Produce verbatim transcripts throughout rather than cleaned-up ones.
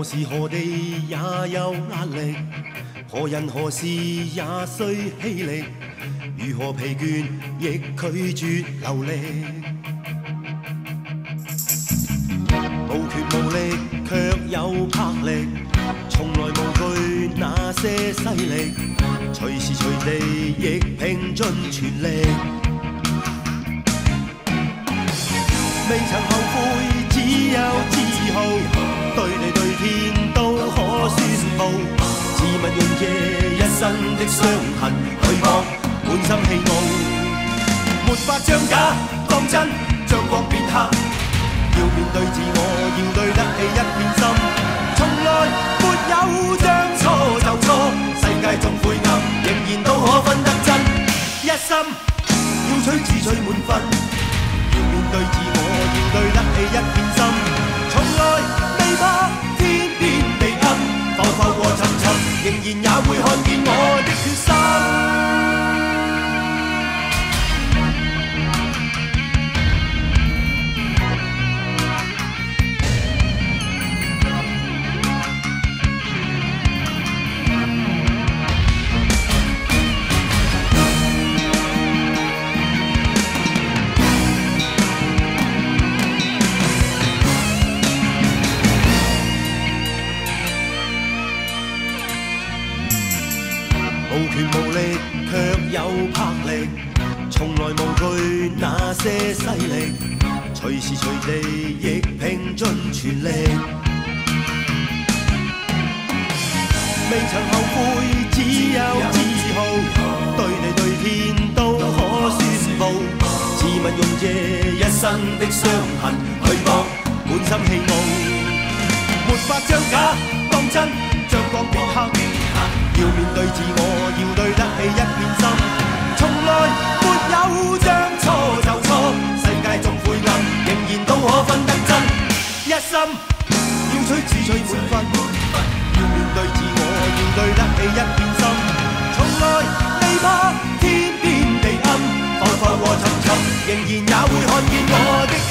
時何地也有壓力，何人何事也需氣力，如何疲倦亦拒絕流力。無權無力卻有魄力，從來無懼那些勢力，隨時隨地亦拼盡全力。未曾後悔，只有自豪，對地對天都可宣佈。自問用這一生的傷痕去搏，滿心氣傲，沒法將假當真，將光變黑。要面對自我，要對得起一片心，從來沒有將錯就錯，世界縱灰暗，仍然都可分得真。一心要取自取滿分，要面對自我，要對得起一片心，從來未怕天邊地暗，浮浮和沉沉，仍然也會看見我的決心。無權無力卻有魄力，從來無懼那些勢力，隨時隨地亦拼盡全力。未曾後悔，只有自豪，對地對天都可宣佈。自問用這一生的傷痕去搏，滿心氣傲，沒法將假當真，將光變黑。要面對自我，要對得起一片心，從來沒有將錯就錯，世界縱灰暗，仍然都可分得真。一心要取自取滿分，要面對自我，要對得起一片心，從來未怕天邊地暗，浮浮和沉沉，仍然也會看見我的決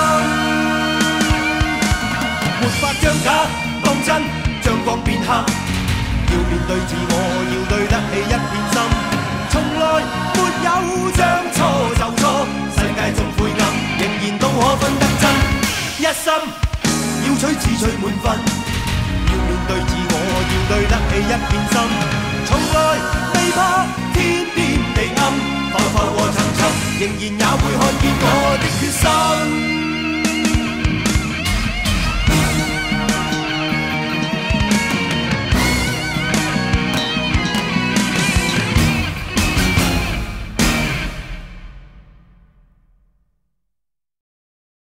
心。沒法將假當真，將光變黑。要面對自我，要對得起一片心，從來沒有將錯就錯，世界縱灰暗，仍然都可分得真。一心要取自取滿分，要面對自我，要對得起一片心，從來未怕天邊地暗，浮浮和沉沉，仍然也會看見我的決心。